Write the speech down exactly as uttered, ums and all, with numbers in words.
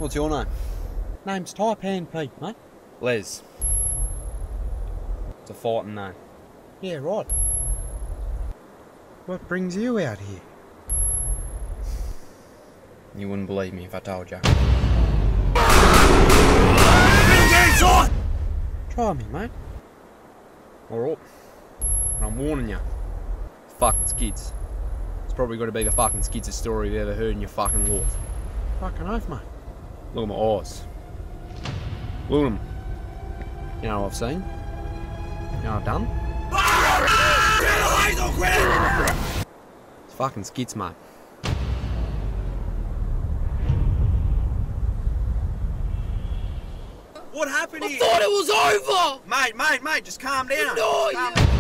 What's your name? Name's Taipan Pete, mate. Les. It's a fighting name. Yeah, right. What brings you out here? You wouldn't believe me if I told you. Try me, mate. Alright. But I'm warning you. Fucking skids. It's probably got to be the fucking skidsest story you've ever heard in your fucking life. Fucking oath, mate. Look at my eyes. Look at them. You know what I've seen? You know what I've done? It's fucking skids, mate. What happened I here? thought it was over! Mate, mate, mate, just calm down. No, Calm- you-